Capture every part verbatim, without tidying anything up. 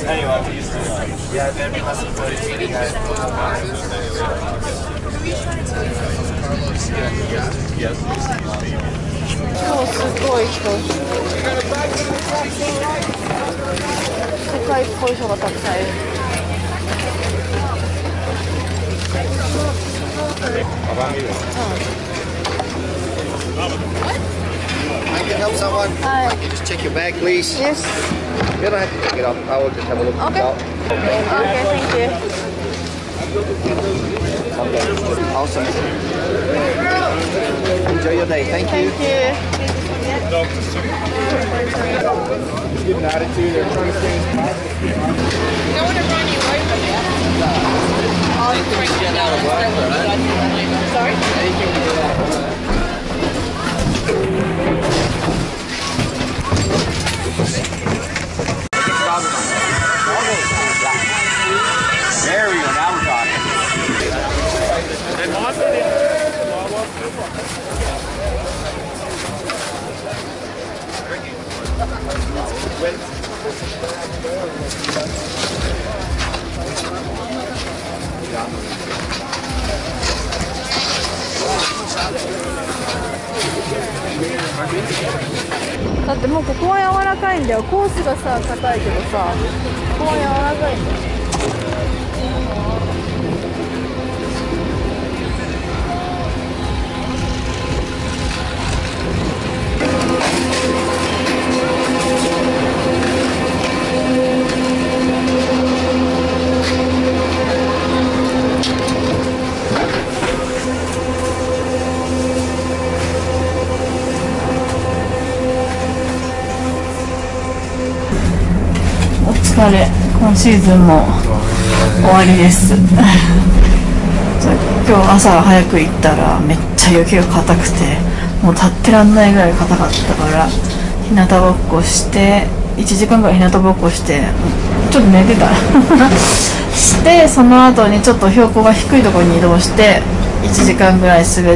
超すごい人、世界っぽい人がたくさんいる。 I can help someone. Hi. You just check your bag, please. Yes. You don't have to take it off. I will just have a look. Okay. Okay, thank you. Okay. Awesome. Enjoy your day. Thank you. Thank you. Give an attitude. They're trying to stay as positive. You don't want to run you away from it. Anything to get out of work, right? Sorry? Anything to get out of work. There we go, now we're talking. だってもうここは柔らかいんだよ。コースがさ硬いけどさ、ここは柔らかいんだよ。お疲れ、今シーズンも終わりです。今日朝早く行ったらめっちゃ雪が硬くて、もう立ってらんないぐらい硬かったから日向ぼっこしていちじかんぐらい日向ぼっこしてちょっと寝てたして、その後にちょっと標高が低いところに移動していちじかんぐらい滑って、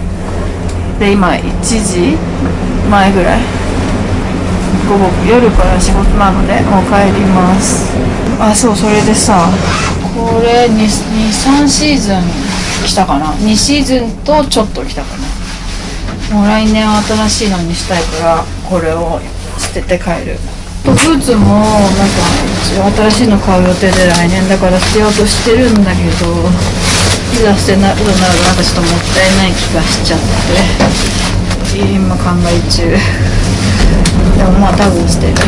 で今いちじまえぐらい、午後夜から仕事なのでもう帰ります。あ、そう、それでさ、これに、さんシーズン来たかな、にシーズンとちょっと来たかな。もう来年は新しいのにしたいからこれを捨てて帰る。とブーツもなんか新しいの買う予定で来年だから捨てようとしてるんだけど、いざ捨てなるとなるとなんかちょっともったいない気がしちゃって今考え中。でもまあ多分捨てる。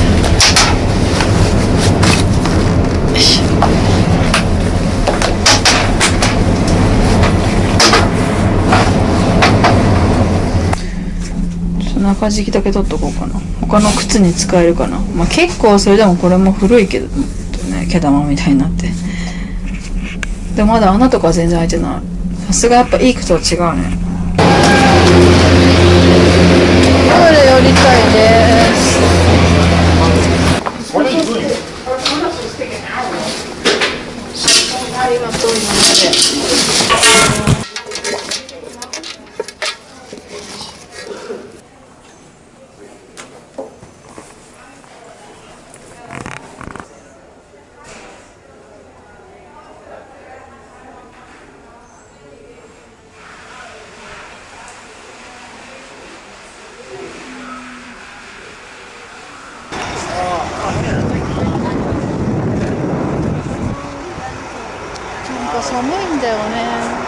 よいしょ。中敷きだけ取っとこうかな。他の靴に使えるかな。まあ結構それでもこれも古いけどね、毛玉みたいになって。でもまだ穴とかは全然開いてない。さすがやっぱいい靴は違うね。プール寄りたいです。ありがとう、今まで。寒いんだよね。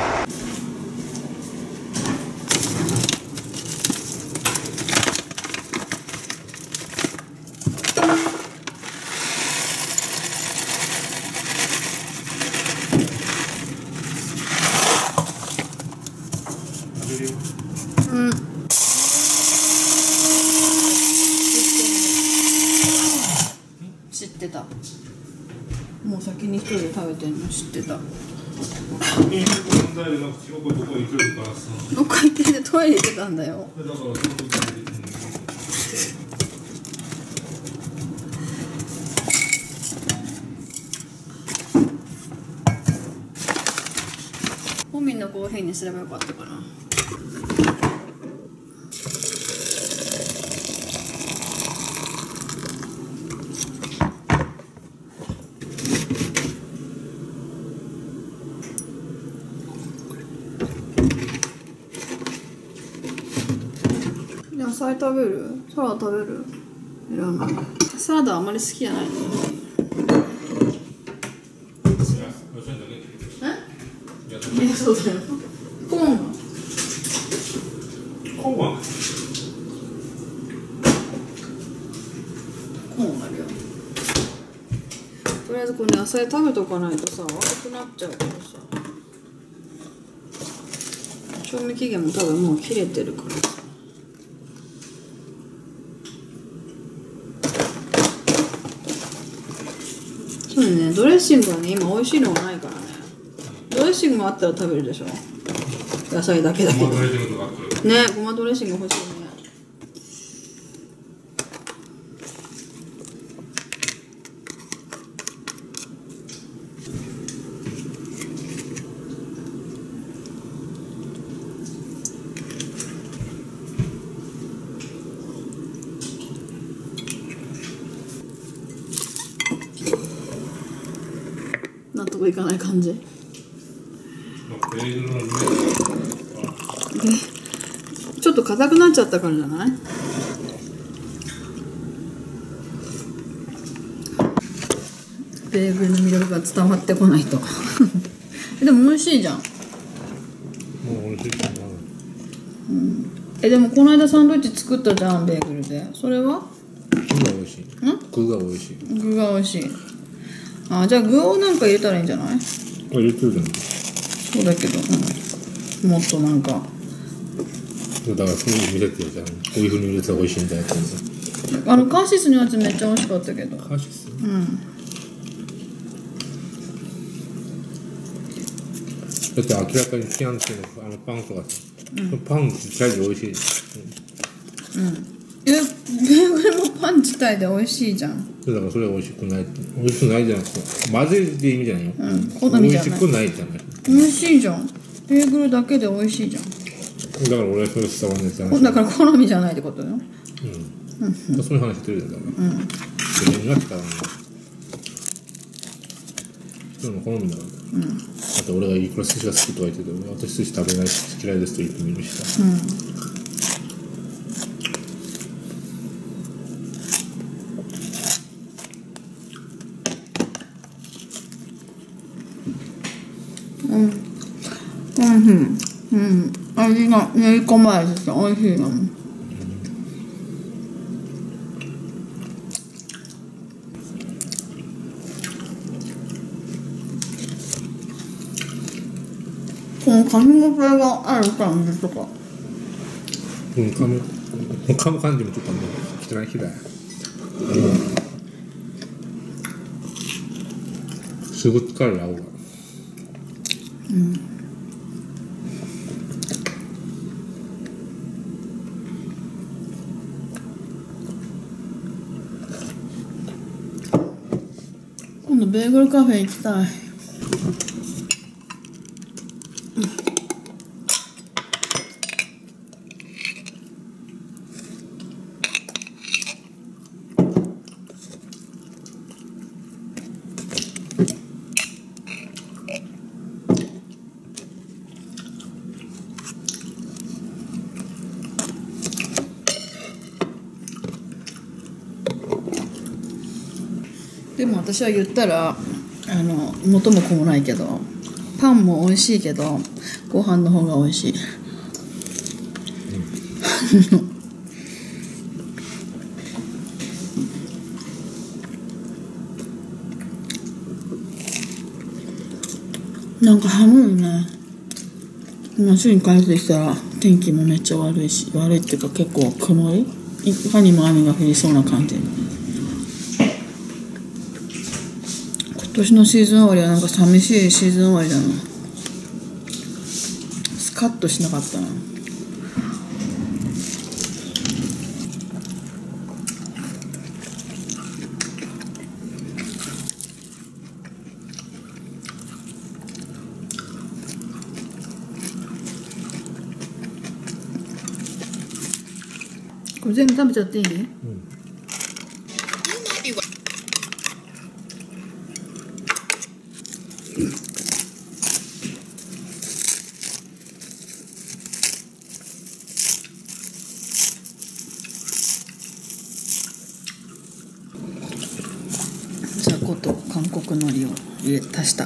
うん。知ってた。もう先に一人で食べてるの知ってた。どっか行っててトイレ行ってたんだよ。本民のコーヒーにすればよかったかな。 菜食べる？サラダ食べる？いらない。サラダあんまり好きじゃない。え？そうだよ。コーンが。 コーンは？ コーンあるよ。とりあえずこれ野菜食べとかないとさ、悪くなっちゃうからさ。賞味期限も多分もう切れてるからさ。そうね、ドレッシングはね、今美味しいのがないからね。ドレッシングもあったら食べるでしょ。野菜だけだけど。ね、ごまドレッシング欲しいね。納得いかない感じ。ちょっと硬くなっちゃったからじゃない？ベーグルの魅力が伝わってこないと。でも美味しいじゃん。もう美味しいかな。 うん。え、でもこの間サンドイッチ作ったじゃん、ベーグルで。それは？ 具が美味しい。具が美味しい。 具が美味しい。あ、じゃあ具をなんか入れたらいいんじゃない？ 入れてるじゃん。 そうだけど、うん、もっとなんか。 だからそういう見せてるじゃん。こういう風に入れたら美味しいんだよって。 あのカーシスのやつめっちゃ美味しかったけど。 カーシス？ うん。 だって明らかにキャンティのあのパンとかさ、うん、パン自体で美味しい。 うん。うん、え、ベーグルもパン自体で美味しいじゃん。 だからそれは美味しくない。美味しくないじゃなくて、混ぜるって意味じゃないよ。 うん、好みじゃない。 美味しくないじゃない。 美味しいじゃん。ベーグルだけで美味しいじゃん。 だから俺はそれ伝わんないじゃない。 だから好みじゃないってことよ。うん。 うん。そういう話してるじゃん。だから。うん。自分が使うの。そういうの好みだから。うん。あと俺がいくら寿司が好きとか言ってて、私寿司食べないし嫌いですと言ってみるしさ。うん。うん、うん、うん、味が練り込まれてて美味しいの。この噛み応えがある感じとか。 うん、噛む、噛む感じもちょっとね、汚い日だよ。すぐ疲れる青が。うん。今度ベーグルカフェ行きたい。でも私は言ったらあの元も子もないけどパンも美味しいけどご飯の方が美味しい、うん、なんか寒いね。週に帰ってきたら天気もめっちゃ悪いし、悪いっていうか結構曇り、いかにも雨が降りそうな感じ。今年のシーズン終わりはなんか寂しいシーズン終わりだな。スカッとしなかったな。これ全部食べちゃっていい？うん。 と韓国海苔を入れ足した。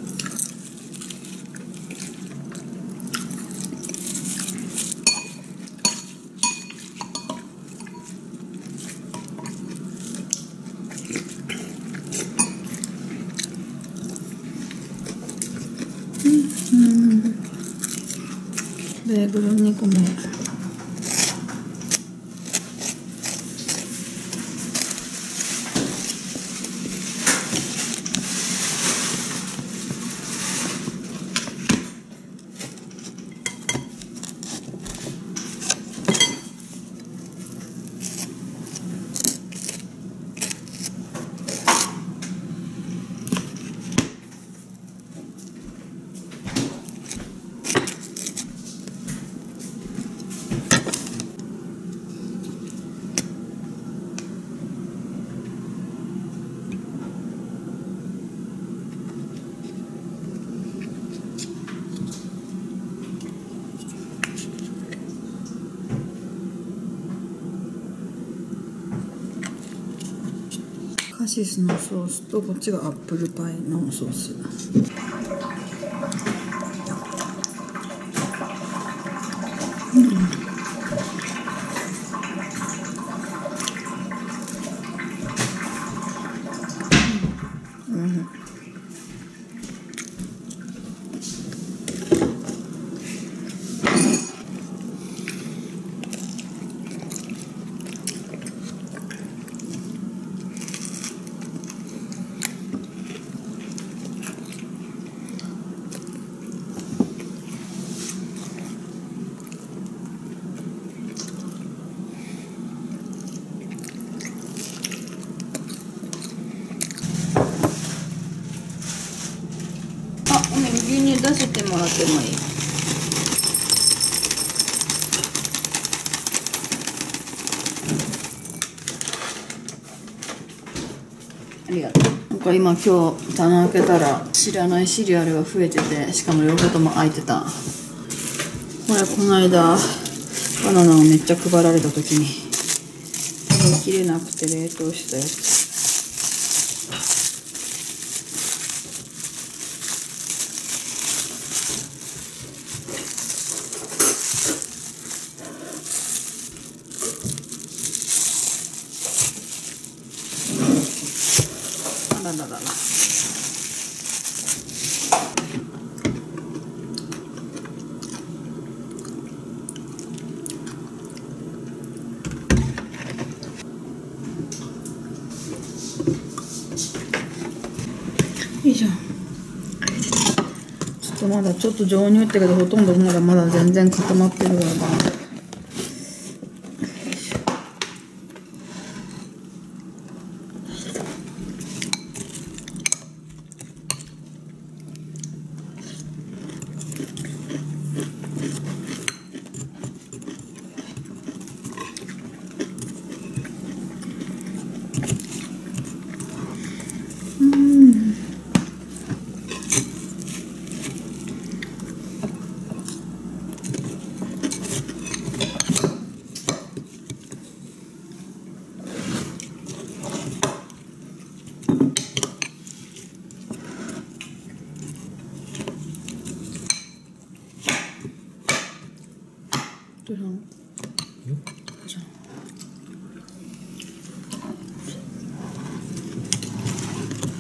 ベーグルにこめ。カシスのソースとこっちがアップルパイのソース。うんうん、あ、ね、牛乳出してもらってもいい？ありがとう。なんか今今日棚開けたら知らないシリアルが増えてて、しかも両方とも開いてた。これこの間バナナをめっちゃ配られた時に食べきれなくて冷凍したやつ。あらららら。よいしょ。ちょっとまだちょっと常乳ってけど、ほとんどまだまだ全然固まってるからな。どうしたの？